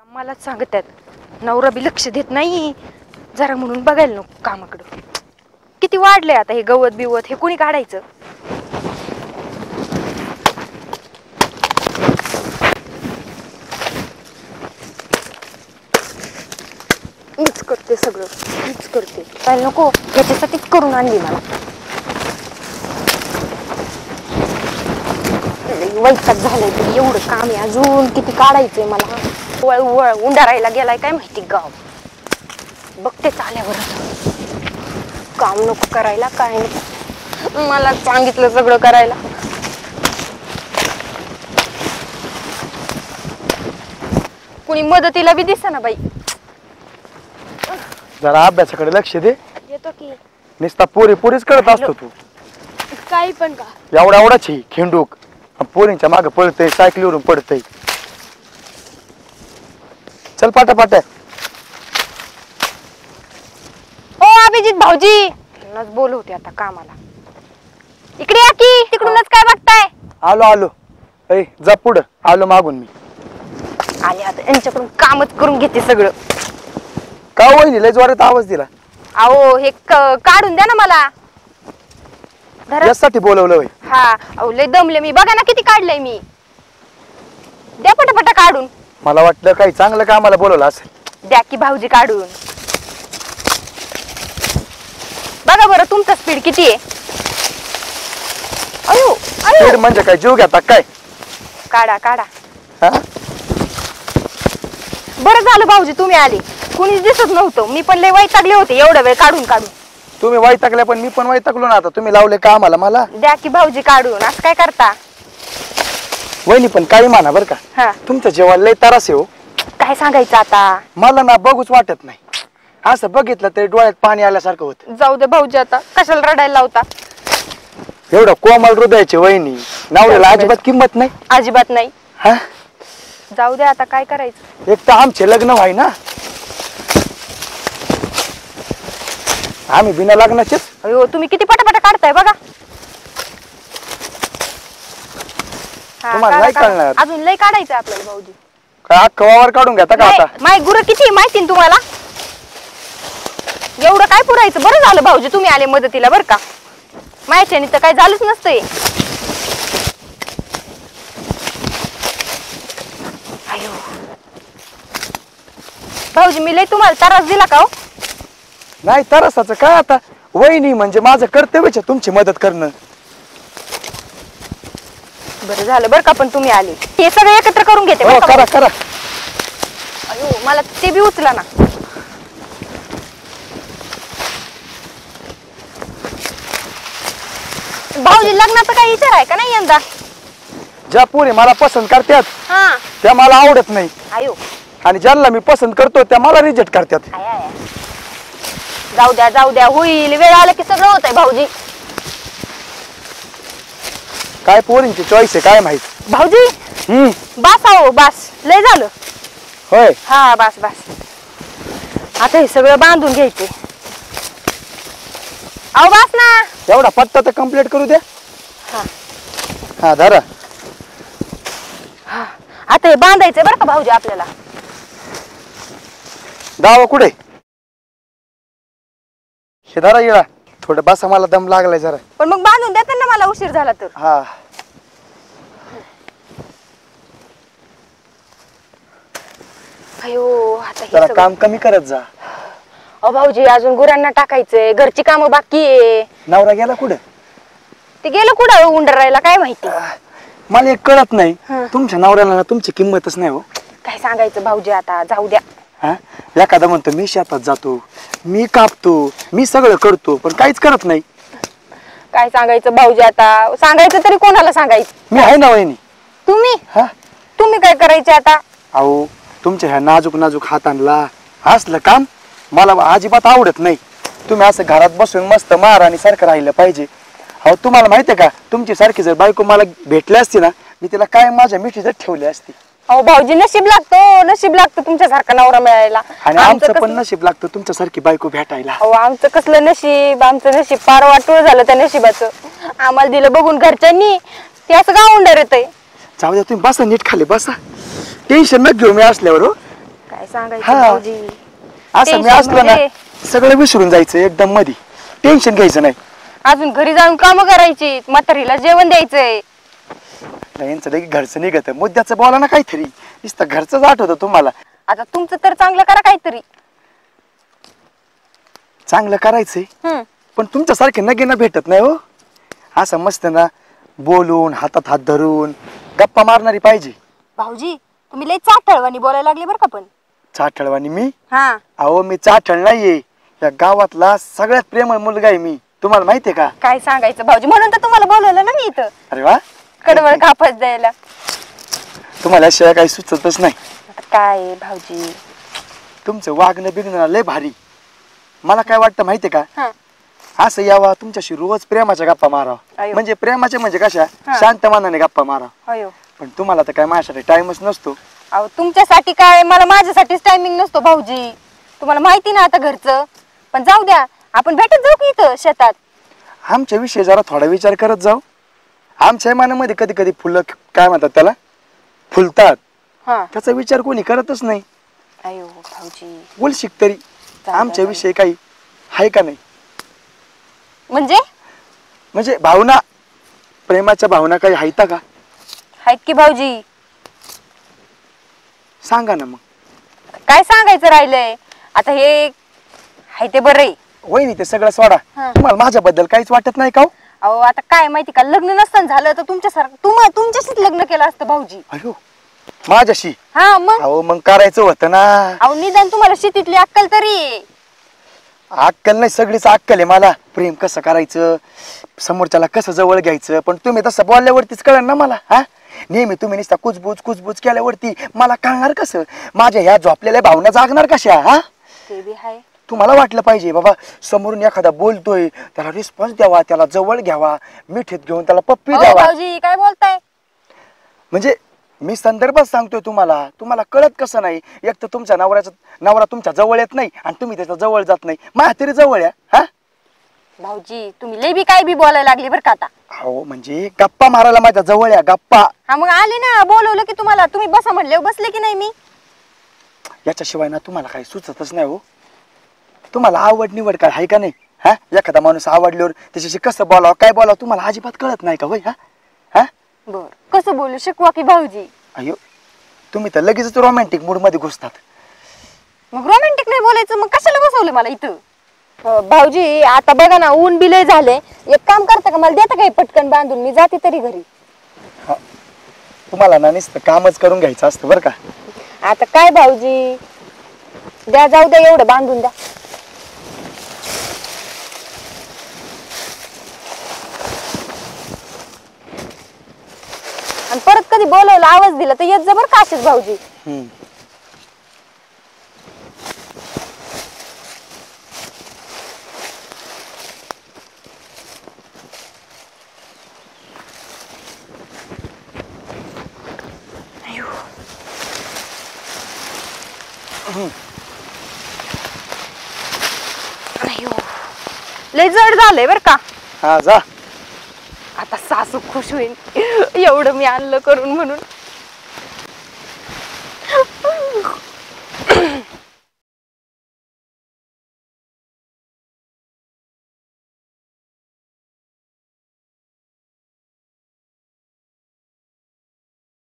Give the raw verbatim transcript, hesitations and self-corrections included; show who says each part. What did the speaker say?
Speaker 1: मलाच सांगतात नवरा बी लक्ष देत नाही जरा म्हणून बघायला नको कामाकडं. किती वाढलंय आता हे गवत बिवत, हे कोणी काढायचं? मीच करते सगळं, मीच करते. काय नको याच्यासाठीच करून आणली मला. वैताग झालंय ते, एवढं काम आहे अजून किती काढायचंय मला. वळ वळ उंडारायला गेलाय काय माहिती गाव. बघते आल्यावर काम नको करायला, काय नको. मला सांगितलं सगळं करायला. कुणी मदतीला बी दिसेना बाई.
Speaker 2: जरा अभ्यासाकडे लक्ष दे.
Speaker 1: येतो की.
Speaker 2: नुसता पोरी पोरीच करत असतो तू.
Speaker 1: काही पण का
Speaker 2: एवढा एवढाच ही खिंडूक पोरींच्या मागे पळतय, सायकलीवरून पडतय. चल पाटा पाट्या.
Speaker 1: ओ अभिजित भाऊजी, नच बोलवते आता कामाला. इकडे या की, तिकडूनच काय बघताय?
Speaker 2: आलो आलो. ए जा पुढं, आलो मागून मी.
Speaker 1: आले आता यांच्याकडून कामच करून घेते सगळं.
Speaker 2: का वहिनी लय जोरात आवाज दिला?
Speaker 1: अहो हे काढून द्या ना मला.
Speaker 2: यासाठी बोलवलं होय?
Speaker 1: हा अहो लय दमले मी. बघा ना किती काढलंय मी. द्या पटापटा काढून.
Speaker 2: मला वाटलं काही चांगलं कामाला बोलवलं असेल.
Speaker 1: द्या की भाऊजी काढून. बघा बरं तुमचा स्पीड किती आहे. अयो अयो
Speaker 2: स्पीड म्हणजे काय जीव घेता काय?
Speaker 1: काढा काढा.
Speaker 2: हा
Speaker 1: बरं झालं भाऊजी तुम्ही आले. कुणीच दिसत नव्हतं. मी पण लय वैतागले होते एवढा वेळ काढून काढून.
Speaker 2: तुम्ही वैतागल्या पण मी पण वैतागलो ना. आता तुम्ही लावले का आम्हाला? मला
Speaker 1: द्या की भाऊजी काढून. असं काय करता?
Speaker 2: वहिनी पण काही माना बर का.
Speaker 1: हा
Speaker 2: तुमचं जेवण लय त्रास आहे हो.
Speaker 1: काय सांगायचं आता.
Speaker 2: मला ना बघूच वाटत नाही. असं बघितलं तरी डोळ्यात पाणी आल्यासारखं होत.
Speaker 1: जाऊ दे भाऊजी आता कशाला रडायला लावता.
Speaker 2: एवढं कोमल हृदयाची वहिनी, नवऱ्याला अजिबात किंमत नाही.
Speaker 1: अजिबात नाही.
Speaker 2: हा
Speaker 1: जाऊ दे आता काय करायचं.
Speaker 2: एक तर आमचे लग्न व्हाय ना, आम्ही बिना लग्नाचेच.
Speaker 1: अयो तुम्ही किती पटापटा काढताय बघा.
Speaker 2: तुम्हाला नाही कळणार.
Speaker 1: अजून लय काढायचं आपल्याला भाऊजी.
Speaker 2: काय अख्खा वावर काढून घेता का आता?
Speaker 1: माय गुरं किती माहिती ना तुम्हाला. एवढं काय पुरायचं. बरं झालं भाऊजी तुम्ही आले मदतीला बर का. मायाच्याने तर काय झालंच नसतंय. अयो भाऊजी मी लय तुम्हाला त्रास दिला का हो?
Speaker 2: नाही त्रासाचं काय आता. वहिनी म्हणजे माझं कर्तव्यच आहे तुमची मदत करणं.
Speaker 1: बरं झालं बरं का पण तुम्ही आले. हे सगळं एकत्र करून घेते.
Speaker 2: हो करा करा.
Speaker 1: अयो मला ते बी उचला ना. भाऊजी लग्नाचा काही विचार आहे का नाही यंदा?
Speaker 2: ज्या पोरी मला पसंत करतात
Speaker 1: हा
Speaker 2: त्या मला आवडत नाही.
Speaker 1: आयो
Speaker 2: आणि ज्यांना मी पसंत करतो त्या मला रिजेक्ट करतात.
Speaker 1: आय आय जाऊ द्या जाऊ द्या. होईल वेळ आला की सगळं होतंय भाऊजी.
Speaker 2: काय पोरींची चॉईस आहे काय माहित.
Speaker 1: भाऊजी
Speaker 2: हम्म
Speaker 1: बास आहो बास. लय झालं.
Speaker 2: होय
Speaker 1: हा बास बास. आता हे सगळं बांधून घ्यायचे. अहो बास ना.
Speaker 2: एवढा पट्टा तर कम्प्लीट करू द्या.
Speaker 1: हा
Speaker 2: हा धरा.
Speaker 1: हा आता हे बांधायचंय बरं का भाऊजी आपल्याला.
Speaker 2: दावा कुठे? हे धरा येळा. थोडं बसा मला दम लागलाय जरा.
Speaker 1: पण मग बांधून देता ना मला उशीर झाला तर.
Speaker 2: हा
Speaker 1: अयो आता हे
Speaker 2: जरा
Speaker 1: सगळं-
Speaker 2: काम कमी करत जा.
Speaker 1: अहो भाऊजी अजून गुरांना टाकायचंय. घरची कामं बाकी आहे.
Speaker 2: नवरा गेला कुठे?
Speaker 1: ते गेलं कुठं उंडरायला काय माहिती.
Speaker 2: मला एक कळत नाही.
Speaker 1: हा.
Speaker 2: तुमच्या नवऱ्याला ना तुमची किंमतच नाही हो.
Speaker 1: काय सांगायचं भाऊजी आता. जाऊ द्या.
Speaker 2: हा एखादा म्हणतो मी शेतात जातो, मी कापतो, मी सगळं करतो, पण काहीच करत नाही.
Speaker 1: काय सांगायचं भाऊजी आता. सांगायचं तरी कोणाला सांगायचं.
Speaker 2: मी आहे ना वहिनी.
Speaker 1: तुम्ही
Speaker 2: हा
Speaker 1: तुम्ही काय करायचे आता.
Speaker 2: अहो तुमच्या ह्या नाजूक नाजूक हातांना असलं काम मला अजिबात आवडत नाही. तुम्ही असं घरात बसून मस्त महाराणी सारखं राहिलं पाहिजे. अहो तुम्हाला माहिती आहे का, तुमची सारखी जर बायको मला भेटली असती ना, मी तिला काय माझ्या मिठीत ठेवली असती.
Speaker 1: अहो भाऊजी नशीब लागतो. नशीब लागतो तुमच्यासारखा नवरा मिळायला.
Speaker 2: आणि आमचं पण नशीब लागतं तुमच्यासारखी बायको भेटायला.
Speaker 1: अहो आमचं कसलं नशीब. आमचं नशीब पार वाटूळ झालं त्या नशिबाचं. आम्हाला दिलं बघून घरच्यांनी. ते असं गाव उंडर येतंय.
Speaker 2: जाऊ द्या तुम्ही बसा नीट खाली बसा. टेन्शन न घेऊ मी असल्यावर. हो
Speaker 1: काय सांगायचं
Speaker 2: हा.
Speaker 1: भाऊजी.
Speaker 2: असं मी
Speaker 1: Tension
Speaker 2: असलो ना
Speaker 1: म्हणजे?
Speaker 2: सगळं विसरून जायचं एकदम मध्ये. टेन्शन घ्यायचं नाही.
Speaker 1: अजून घरी जाऊन काम करायची, म्हातारीला जेवण द्यायचंय.
Speaker 2: नाही, यांचं लगे घरचं निघत मुद्द्याचं बोला ना काहीतरी. नुसतं घरचंच आठवतं तुम्हाला.
Speaker 1: आता तुमचं तर चांगलं करा काहीतरी.
Speaker 2: चांगलं करायचंय
Speaker 1: हम्म.
Speaker 2: पण तुमच्यासारखे नगेना भेटत नाही हो. असं मस्त ना बोलून हातात हात धरून गप्पा मारणारी पाहिजे.
Speaker 1: भाऊजी तुम्ही लय चाटळवाणी बोलायला लागले बरं का पण.
Speaker 2: चाठळवाणी मी?
Speaker 1: हा.
Speaker 2: अहो मी चाठळ नाहीये. या गावातला सगळ्यात प्रेमळ मुलगा आहे मी. तुम्हाला माहितीये का?
Speaker 1: काय सांगायचं भाऊजी, म्हणून तर तुम्हाला बोलवलं ना मी इथं
Speaker 2: अरे वा,
Speaker 1: कडवळ कापस द्यायला.
Speaker 2: तुम्हाला शिवाय काही सुचतच नाही.
Speaker 1: आता काय आहे भाऊजी.
Speaker 2: तुमचं वागणं बिगणं लय भारी. मला काय वाटतं माहितीये का?
Speaker 1: हा.
Speaker 2: असं यावा तुमच्याशी रोज प्रेमाच्या गप्पा मारावा.
Speaker 1: अयो.
Speaker 2: म्हणजे प्रेमाच्या म्हणजे कशा
Speaker 1: हा.
Speaker 2: शांत मनाने गप्पा मारा.
Speaker 1: अयो.
Speaker 2: पण तुम्हाला तर काय माझ्यासाठी टाइमच नसतो.
Speaker 1: अहो तुमच्यासाठी काय, मला माझ्यासाठीच टायमिंग नसतो भाऊजी. तुम्हाला माहिती ना आता घरचं. पण जाऊ द्या, आपण भेटत जाऊ की इथं शेतात.
Speaker 2: आमच्या विषयी जरा थोडा विचार करत जाऊ. आमच्या मनामध्ये कधी कधी फुलं काय म्हणतात त्याला फुलतात.
Speaker 1: हा.
Speaker 2: त्याचा विचार कोणी करतच नाही.
Speaker 1: अयो भाऊजी.
Speaker 2: बोलशिक तरी
Speaker 1: द्या,
Speaker 2: आमच्या
Speaker 1: जाऊ
Speaker 2: विषयी काही आहे का नाही?
Speaker 1: म्हणजे
Speaker 2: म्हणजे भावना, प्रेमाच्या भावना काही आहेत का?
Speaker 1: आहेत की भाऊजी.
Speaker 2: सांगा ना मग.
Speaker 1: काय सांगायचं राहिलंय आता, हे आहे ते बरं आहे.
Speaker 2: वहिनी ते सगळं सोडा.
Speaker 1: हा.
Speaker 2: तुम्हाला माझ्याबद्दल काहीच वाटत नाही का हो?
Speaker 1: अहो आता काय माहिती का, लग्न नसताना झालं तर तुमच्यासारखं तुम तुमच्याशीच लग्न केलं असतं भाऊजी.
Speaker 2: अयो, माझ्याशी?
Speaker 1: हा मग.
Speaker 2: अहो मग करायचं होतं ना.
Speaker 1: अहो निदान तुम्हाला शेतीतली अक्कल तरी आहे.
Speaker 2: अक्कल नाही, सगळीच अक्कल आहे मला. प्रेम कसं करायचं, समोरच्याला कसं जवळ घ्यायचं. पण तुम्ही तसं बोलल्यावरतीच कळलं ना मला. हा, नेहमी तुम्ही नुसता कुचबुच कुचबुच केल्यावरती मला कळणार कसं? माझ्या ह्या झोपलेल्या भावना जागणार कशा? हा,
Speaker 1: ते बी आहे.
Speaker 2: तुम्हाला वाटलं पाहिजे बाबा समोरून एखादा बोलतोय त्याला रिस्पॉन्स द्यावा, त्याला जवळ घ्यावा, मिठीत घेऊन त्याला पप्पी
Speaker 1: अहो
Speaker 2: द्यावा.
Speaker 1: भाऊजी काय बोलताय?
Speaker 2: म्हणजे मी संदर्भात सांगतोय तुम्हाला. तुम्हाला कळत कसं नाही? एक तर तुमच्या नवऱ्याचा नवरा तुमच्या जवळ येत नाही आणि तुम्ही त्याच्या जवळ जात नाही. माझ्या तरी जवळ या. हा
Speaker 1: भाऊजी तुम्ही लय बी काय बी बोलायला लागले बरं का आता.
Speaker 2: हो, म्हणजे गप्पा मारायला माझ्या जवळ या. गप्पा.
Speaker 1: हा मग आले ना, बोलवलं की तुम्हाला, तुम्ही बसा म्हणले बसले की नाही मी.
Speaker 2: याच्याशिवाय ना तुम्हाला काही सुचतच नाही हो. तुम्हाला आवड निवड काय आहे का नाही? हा, एखादा माणूस आवडल्यावर त्याच्याशी कसं बोलावं काय बोलावं तुम्हाला अजिबात कळत नाही का? होय. हा हा
Speaker 1: बर कसं बोलू शिकवा की भाऊजी.
Speaker 2: अयो, तुम्ही तर लगेच रोमॅन्टिक मूड मध्ये घुसतात.
Speaker 1: मग रोमॅन्टिक नाही बोलायचं, मग कशाला बसवलं मला इथं? भाऊजी आता बघा ना, ऊन बिलय झाले. एक काम करता का, मला देता काय पटकन बांधून, मी जाते तरी घरी.
Speaker 2: हा, तुम्हाला ना नुसतं कामच करून घ्यायचं असतं बरं का.
Speaker 1: आता काय भाऊजी, द्या जाऊ द्या, एवढं बांधून द्या. आणि परत कधी बोलवलं आवाज दिला तर येत जा बरं का असेच भाऊजी.
Speaker 2: हम्म.
Speaker 1: लय जड झालंय बर का.
Speaker 2: हा जा.
Speaker 1: आता सासू खुश होईल एवढं मी आणलं करून म्हणून.